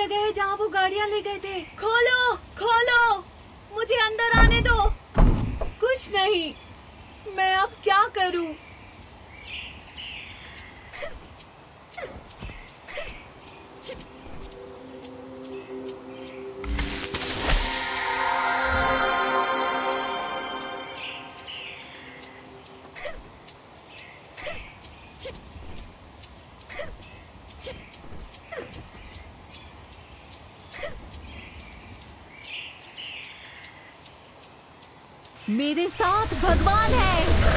जगह है जहाँ वो गाड़ियाँ ले गए थे। खोलो खोलो, मुझे अंदर आने दो। कुछ नहीं, मैं अब क्या करूं? मेरे साथ भगवान है।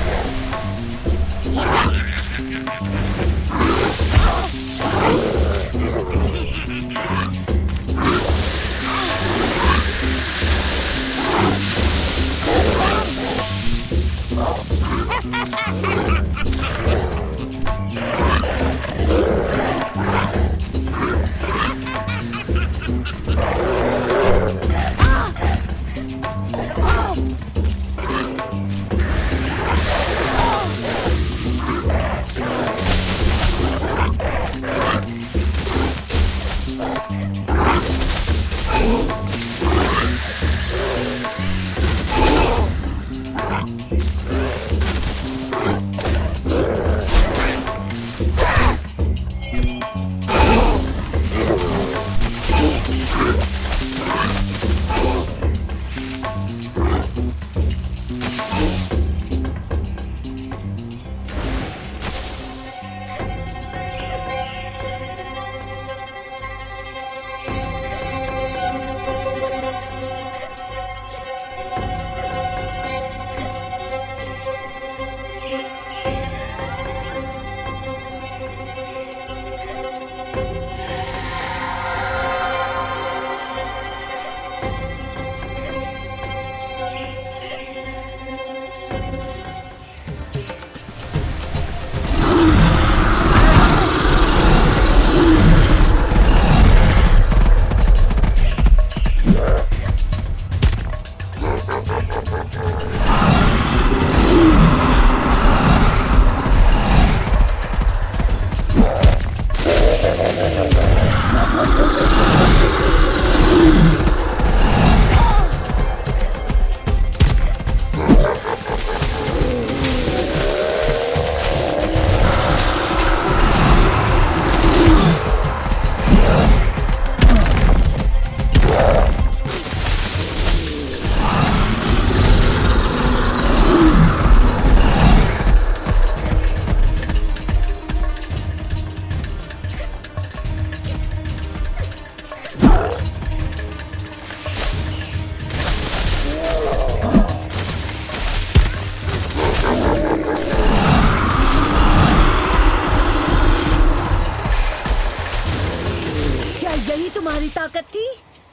तुम्हारी ताकत थी?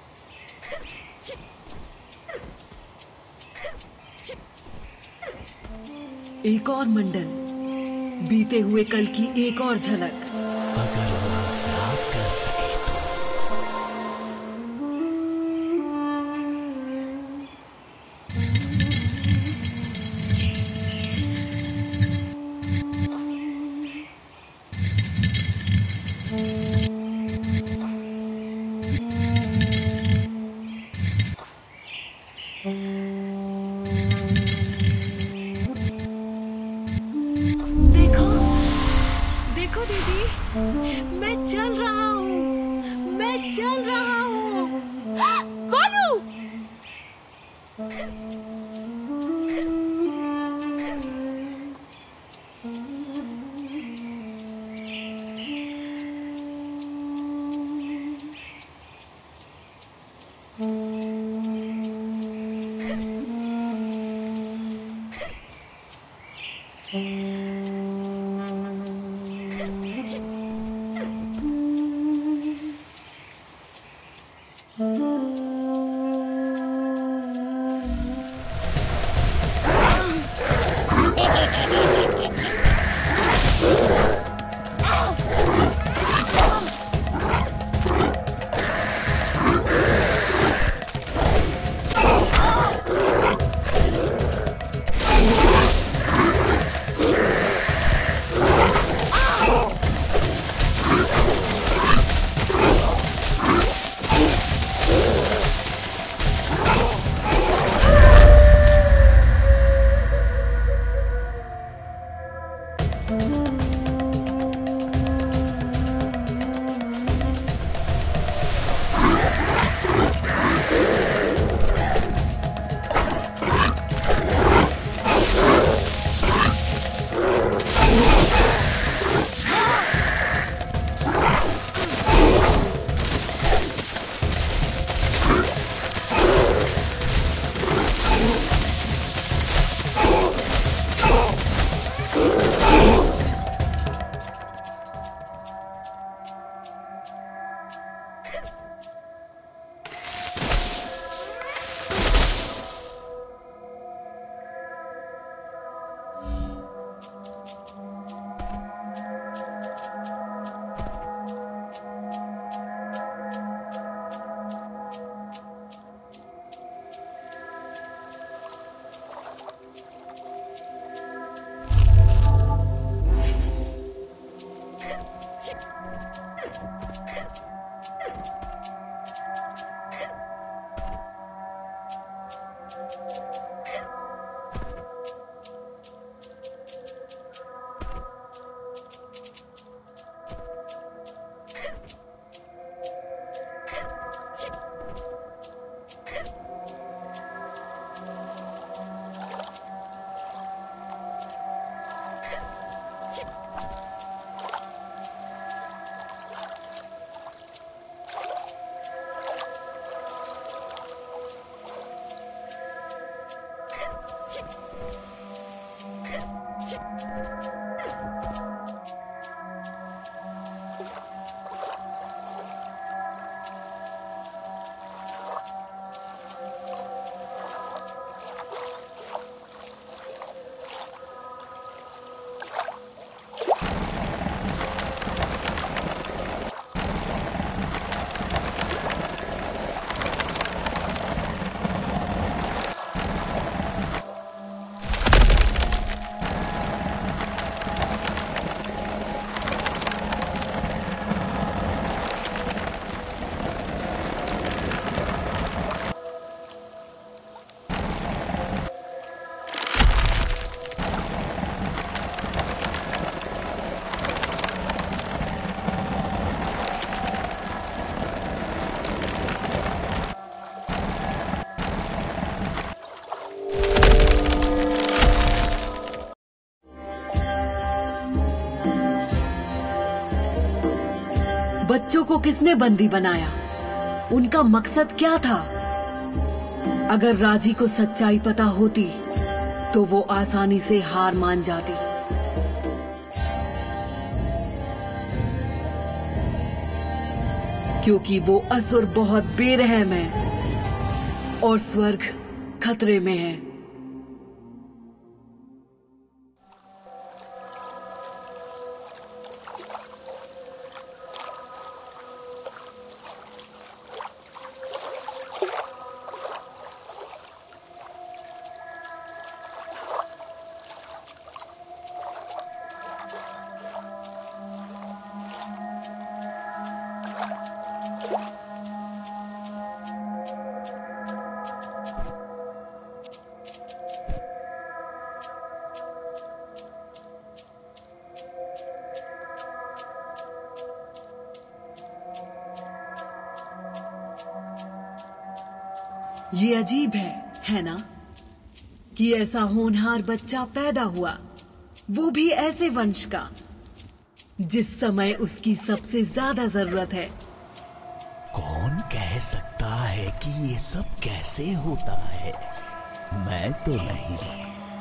एक और मंडल, बीते हुए कल की एक और झलक। अगर वो याद कर सके देखो दीदी, मैं चल रहा हूँ, मैं चल रहा हूँ। गोलू! बच्चों को किसने बंदी बनाया? उनका मकसद क्या था? अगर राजी को सच्चाई पता होती तो वो आसानी से हार मान जाती। क्योंकि वो असुर बहुत बेरहम है और स्वर्ग खतरे में है। ये अजीब है ना, कि ऐसा होनहार बच्चा पैदा हुआ, वो भी ऐसे वंश का जिस समय उसकी सबसे ज्यादा जरूरत है। कौन कह सकता है कि ये सब कैसे होता है? मैं तो नहीं।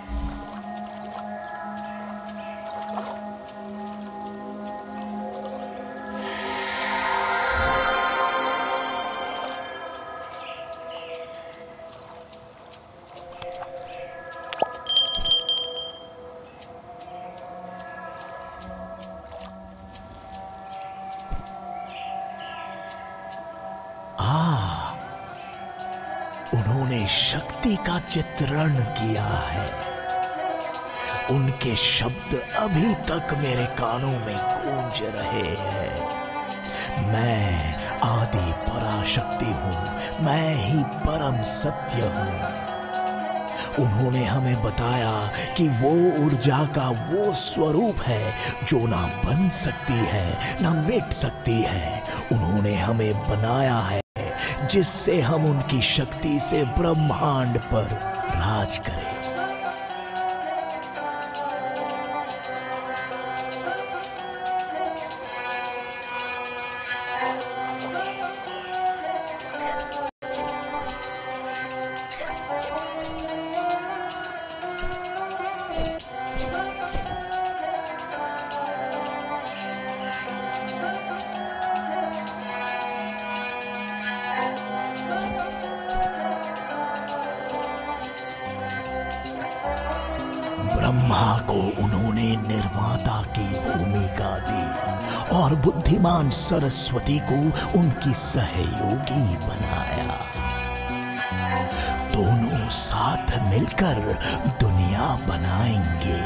उन्होंने शक्ति का चित्रण किया है। उनके शब्द अभी तक मेरे कानों में गूंज रहे हैं। मैं आदि पराशक्ति हूं, मैं ही परम सत्य हूं। उन्होंने हमें बताया कि वो ऊर्जा का वो स्वरूप है जो ना बन सकती है ना मिट सकती है। उन्होंने हमें बनाया है जिससे हम उनकी शक्ति से ब्रह्मांड पर राज करें। ब्रह्मा को उन्होंने निर्माता की भूमिका दी और बुद्धिमान सरस्वती को उनकी सहयोगी बनाया। दोनों साथ मिलकर दुनिया बनाएंगे।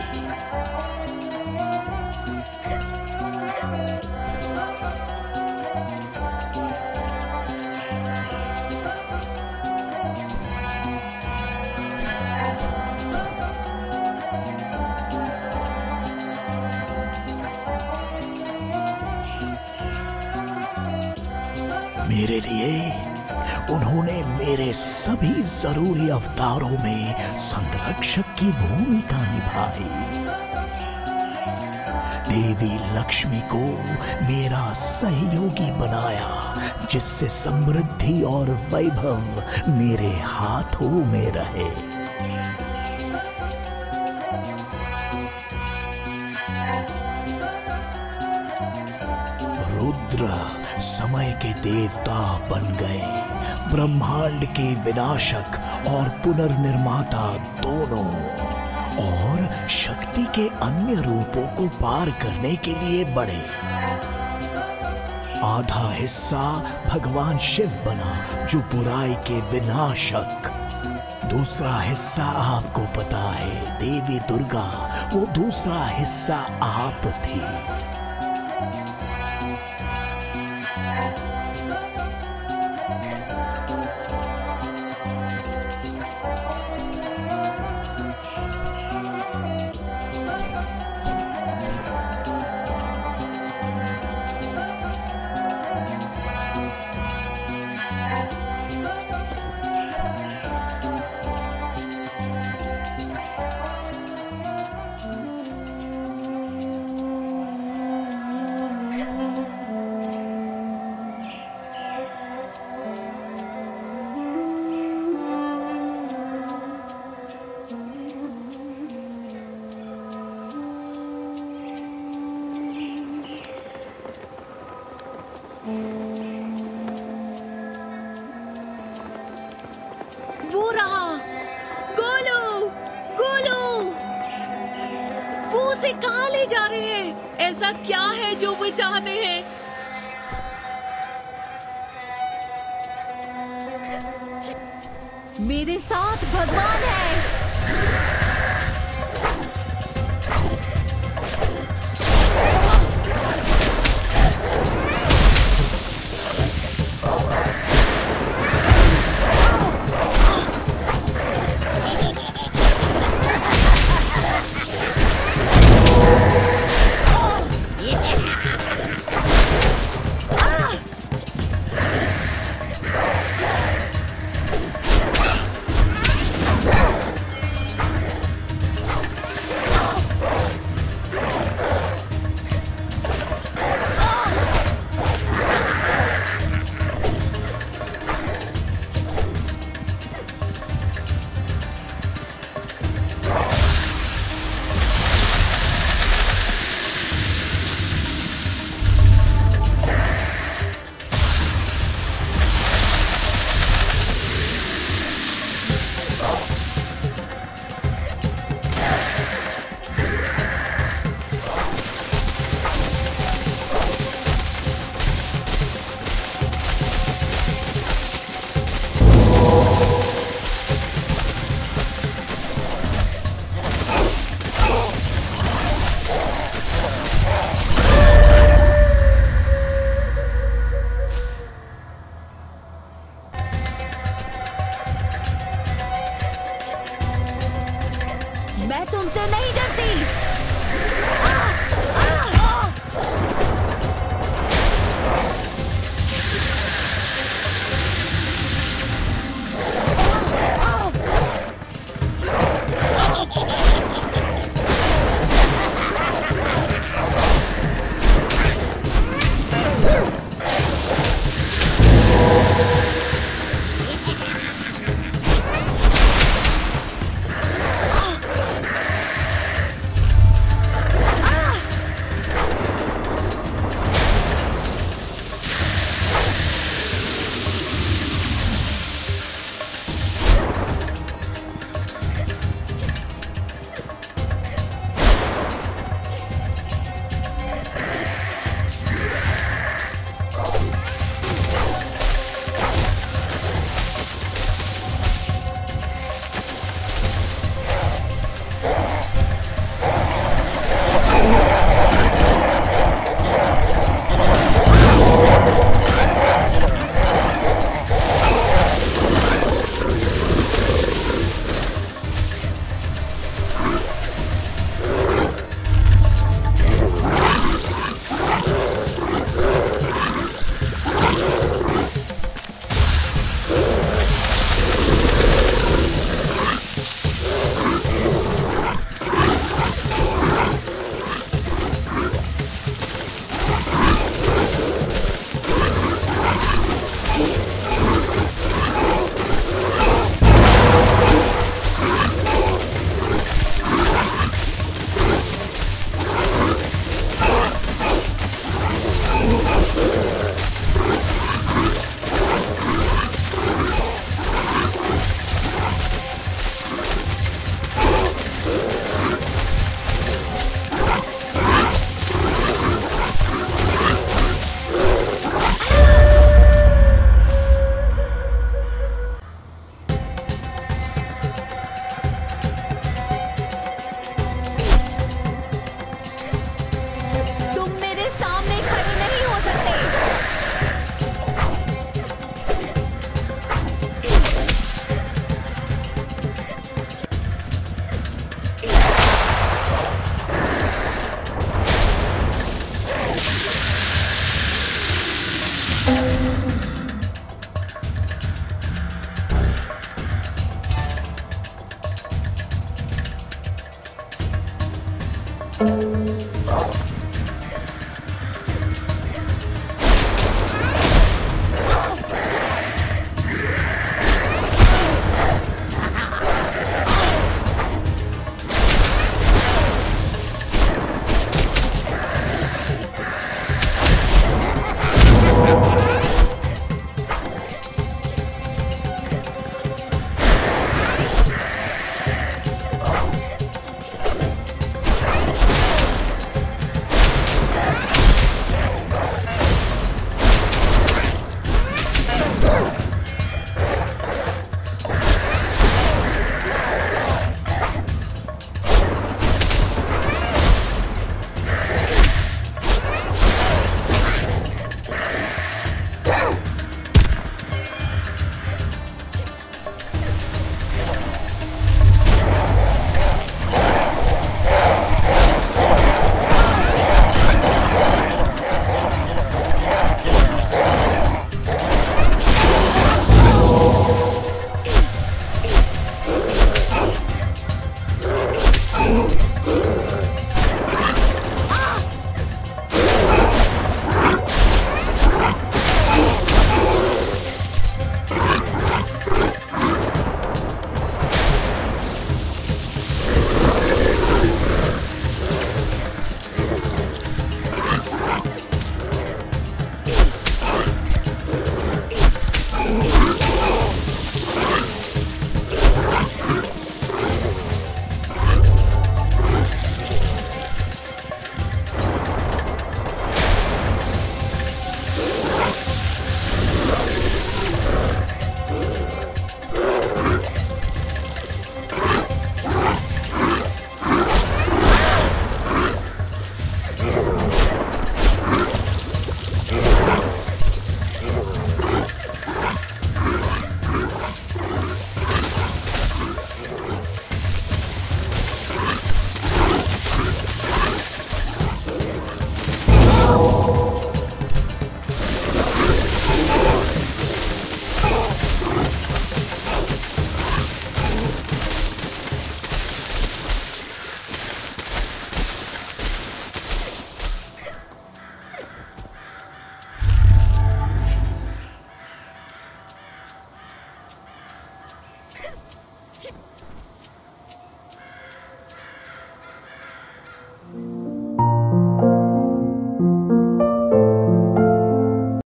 मेरे लिए उन्होंने मेरे सभी जरूरी अवतारों में संरक्षक की भूमिका निभाई। देवी लक्ष्मी को मेरा सहयोगी बनाया, जिससे समृद्धि और वैभव मेरे हाथों में रहे। रुद्र समय के देवता बन गए, ब्रह्मांड के विनाशक और पुनर्निर्माता दोनों, और शक्ति के अन्य रूपों को पार करने के लिए बढ़े। आधा हिस्सा भगवान शिव बना, जो बुराई के विनाशक। दूसरा हिस्सा आपको पता है, देवी दुर्गा, वो दूसरा हिस्सा आप थी। मुझे कहाँ ले जा रहे हैं? ऐसा क्या है जो वे चाहते हैं? मेरे साथ भगवान है। मैं तुमसे नहीं डरती।